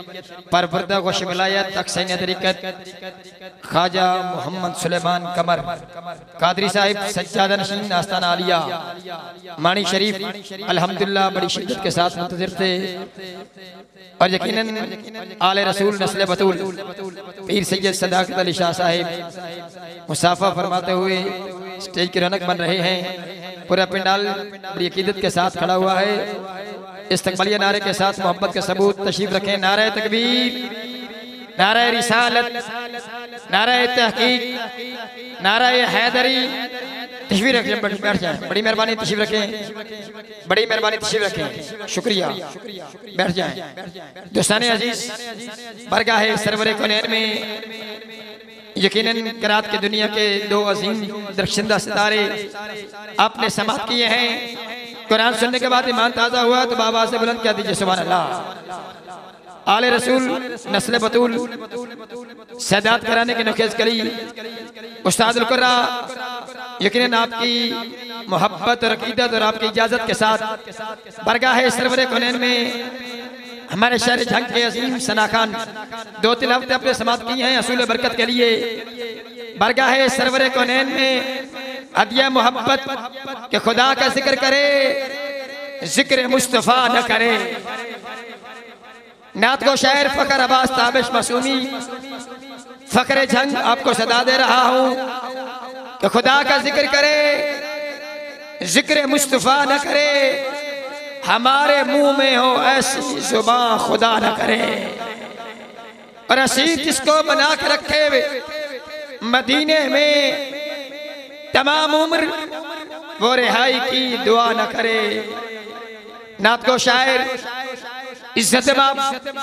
परवरदा गोश विलायत अक्सैन तरीक़त ख्वाजा मोहम्मद सुलेमान कमर कादरी साहिब सज्जादा नशीन आस्ताना आलिया मानी शरीफ अल्हम्दुलिल्लाह बड़ी शिद्दत के साथ मुंतज़िर थे और यकीनन आले रसूल नस्ल बतूल पीर सैयद सदाकत अली शाह साहिब मुसाफा फरमाते हुए स्टेज की रौनक बन रहे हैं। पूरा पंडाल बड़ी अकीदत के साथ खड़ा हुआ है। इस्तक़बालिया नारे के साथ मोहब्बत के सबूत तशरीफ रखें। नारे तकबीर, नारे रिसालत, नारे तहकीक, नारे हैदरी। तशरीफ रखें, बैठ जाएं। बड़ी मेहरबानी तशरीफ रखें, बड़ी मेहरबानी तशरीफ रखें। शुक्रिया, बैठ जाएं। दोस्तान अजीज, बरगाह सरवरे कौनैन में यकीनन करात के दुनिया के दो अजीम दरख्शंदा सितारे आपने समाप्त किए हैं। कुरान सुनने के बाद ईमान ताज़ा हुआ तो बाबा से बुलंद क्या दीजिए सुभान अल्लाह। आले रसूल नस्ल बतूल सदात कराने के नुखेज़ कली उस्ताद कुर्रा यकीनन आपकी मोहब्बत और अकीदत और आपकी इजाज़त के साथ बरगाह सरवरे कौनैन में हमारे शहर झंग के अजीम सना खान 2-3 हफ्ते अपने समाप्त किए हैं असूल बरकत के लिए। बरगाह सरवरे कौनैन में हदिया मोहब्बत के खुदा का जिक्र करे, जिक्र मुस्तफ़ा न करे। नात को शायर फ़खर अब्बास ताबिश मासूमी फ़खर झंग आपको सदा दे रहा हूँ कि खुदा का जिक्र करे, जिक्र मुस्तफ़ा न करे। हमारे मुंह में हो ऐसी जुबान खुदा न करे। और असीर जिसको बना के रखे मदीने में तमाम उम्र वो रिहाई की दुआ न करे। नात को शायर इज्जत बाब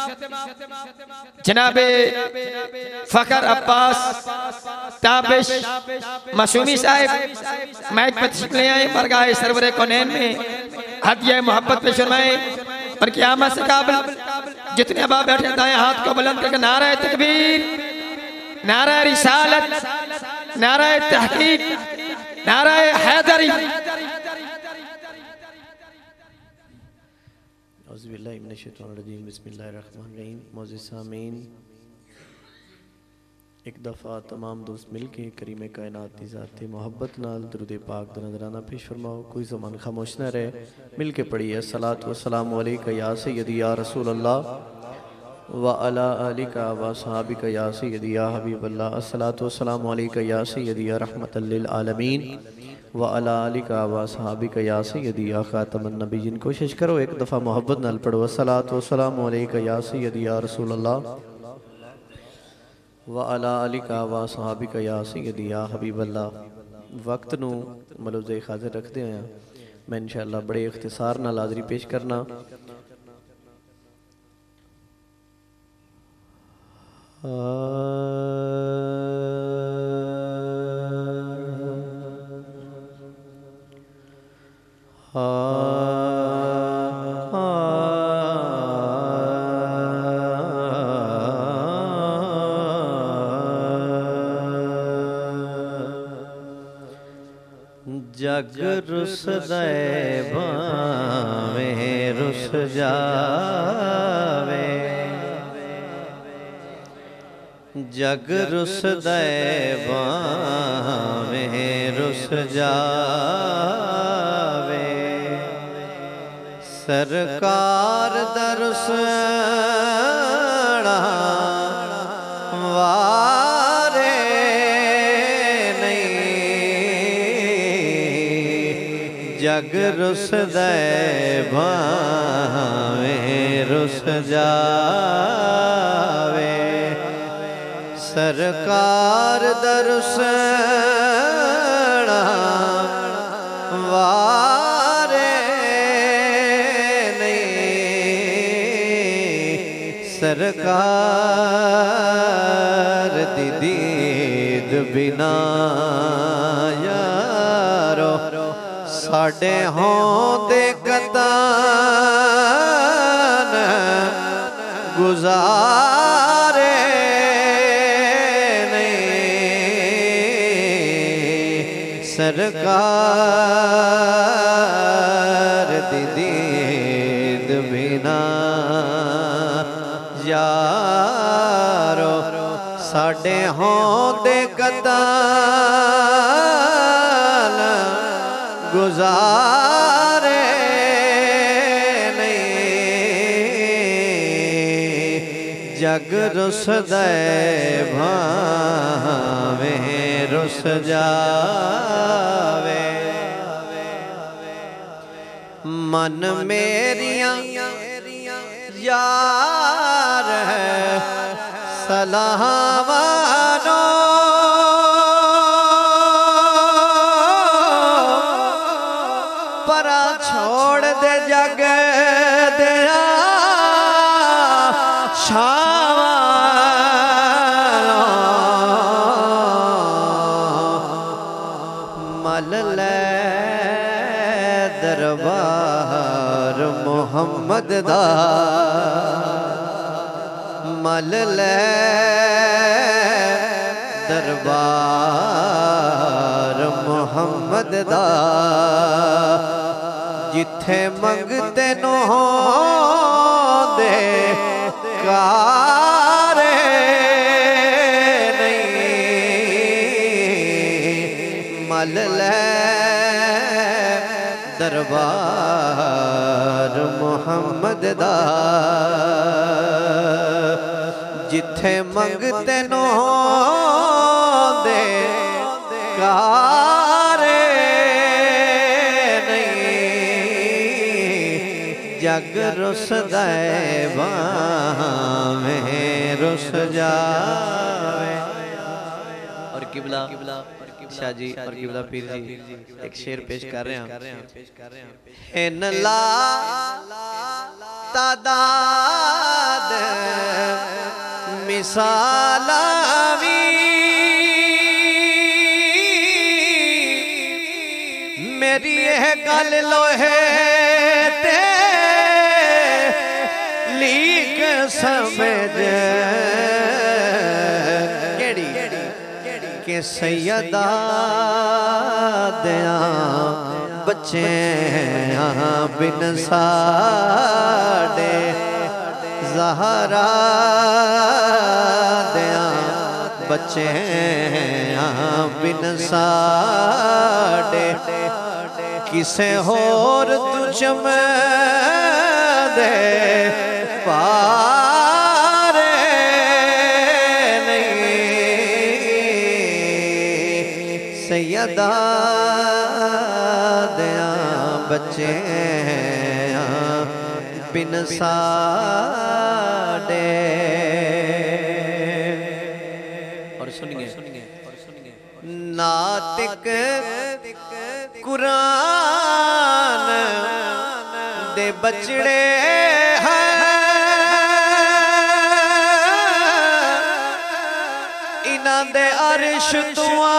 जनाबे फ़खर अब्बास ताबिश मासूमी साहिब माइक पर तशरीफ ले आए। बरगाह सरवरे कौनैन में हदिया मोहब्बत पेश फरमाए और क़यामत से काबिल जितने अहबाब बैठे दाएं हाथ को बुलंद करके नारा तकबीर, नारा रिसालत, नारा तहकीक, नारा हैदरी। बिस्मिल्लाहिर्रहमानिर्रहीम। मौजूद सामीन, एक दफ़ा तमाम दोस्त मिल के करीम कायनात की ज़ात मोहब्बत नाल दुरूद पाक दा नज़राना पेश फरमाओ। कोई ज़बान खामोश न रहे, मिल के पढ़िए। अस्सलातु वस्सलामु अलैका या सय्यदी या रसूल अल्लाह व अला आलिका व सहाबिका या सय्यदी या हबीबल्लाह। अस्सलातु वस्सलामु अलैका या सय्यदी या रहमतल लिल आलमीन व अला आलिका व सहाबिका या सय्यदी या खातमन नबीय्यीन। कोशिश करो एक दफ़ा मोहब्बत नाल पढ़ो। अस्सलातु वस्सलामु अलैका या सय्यदी या रसूल अल्लाह व अला आलिका व सहाबिका या सय्यदी या हबीबल्लाह। वक्त नू मलूज़े हाज़िर रखते हैं। मैं इंशाअल्लाह बड़े इख्तिसार नाल हाज़री पेश करना। जग रुस दे भावें रुस जावे, जग रुस दे भावें रुस जावे। सरकार दरुसना वारे जग रुस दे भावें रुस जावे। सरकार दरुसना वारे नहीं। सरकार दी दीद बिना यारो साडे होंदे कतान गुजारे नहीं। सरकार दी दीद बिना या यारो साडे होंदे कताल गुजारे नहीं जग रुसदे भावे रुस जावे मन मेरिया यार है सलाहवानो परा छोड़ दे जग दया शावानो मल ले दरबार मोहम्मद दा मल ले दरबार मोहम्मद दा जिथे मंगते नो दे कारे नहीं मल ले दरबार मोहम्मद दा जिथे मंगते नो दे कारे नहीं जग रुसदा भावें रुस जावे। और किबला शाह जी और किबला पीर जी एक शेर पेश कर रहे हैं इन ला तादाद मिसालावी मेरी यह गल लोहे ते लीक समझ के सैयदा दया बच्चे बिन साडे ज़हरा दया बच्चे बिन साडे किसे होर तू चम दे पारे सैयदा दया बच्चे बिन साडे। और सुनिए नातिक कुरान दे बचड़े हैं इन्हां दे अर्श तुआ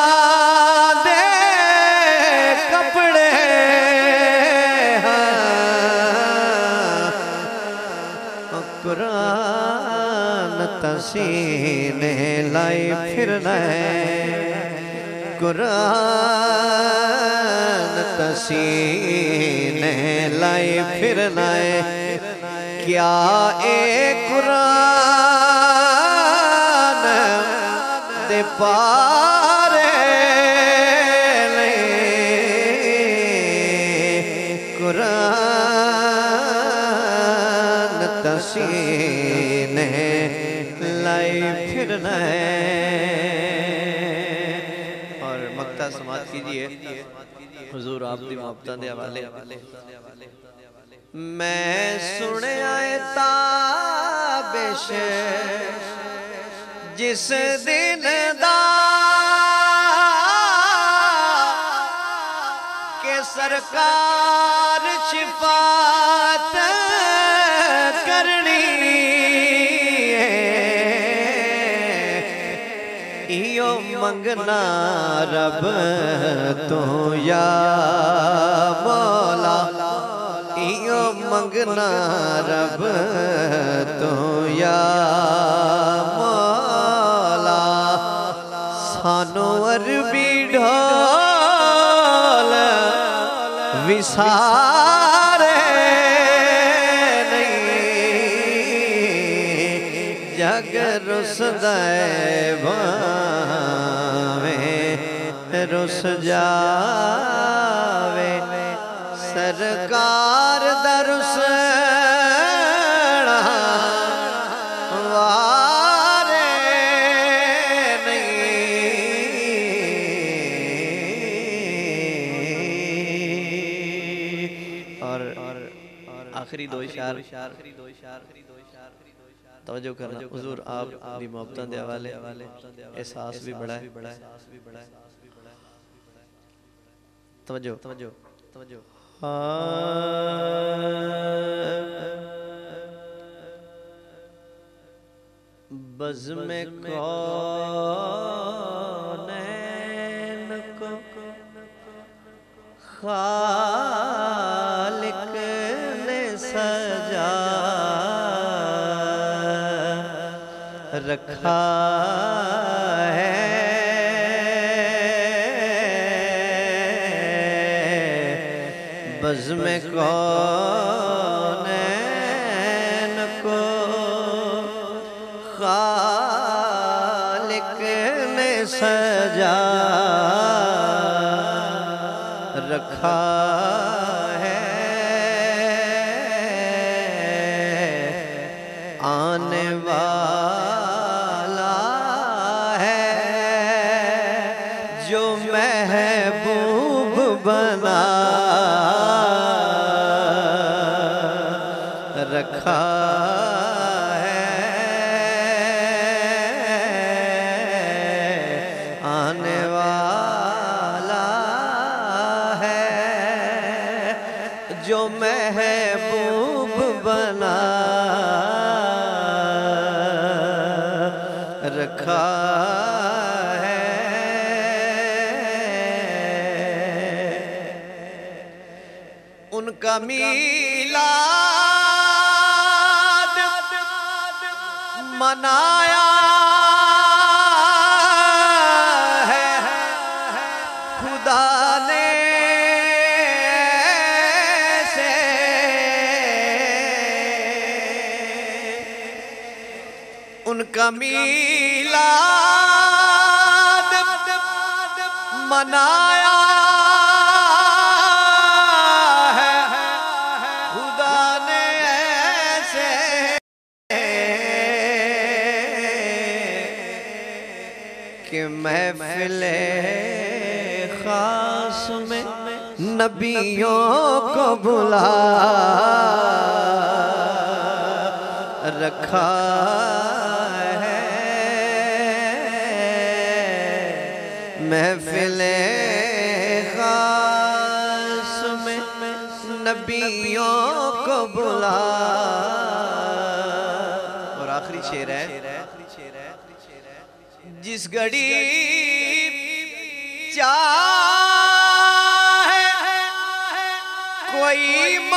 सीने लाई फिरना कुरान तसीने लाई फिरना क्या ए कुरान दे पारे कुरान तसीने फिरना और मक्ता समात कीजिए हुजूर आप दी मोहब्बतां दे हवाले। मैं सुनया ताबिश जिस दिन दा के सरकार शिफात करनी इयो मंगना रब तो या मौला इयो मंगना रब तो या मौला सानो अरबी ढोल विसारे नहीं जग रुसदा भावे रुस जावे सरकार दरुस वारे नहीं। और आखिरी दो इशार तवज्जो करना हुजूर आप दी मोहब्बतां दे हवाले एहसास भी बड़ा है। तवज्जो तवज्जो तवज्जो बज़्म कौनैन को खालिक ने सजा रखा है। बज़्म कौनैन को खालिक ने सजा रखा है। आने वाला है जो महबूब बना रखा है। आने वाला है जो महबूब बना रखा है। उनका मीलाद मनाया है खुदा ने से। उनका मीलाद मनाया कि महफिले खास में नबियों को बुला रखा है। महफिले खास में नबियों को बुला। और आखिरी शेर है जिस घड़ी चाहे कोई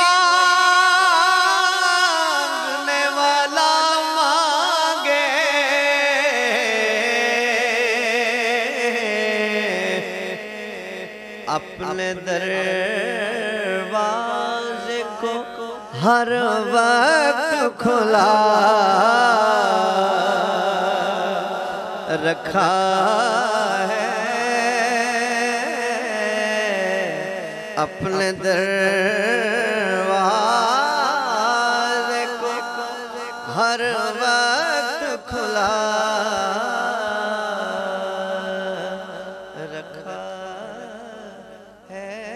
मांगने वाला मांगे अपने दरवाजे को हर वक्त खुला रखा है। अपने दरवाजे को हर वक्त खुला रखा है।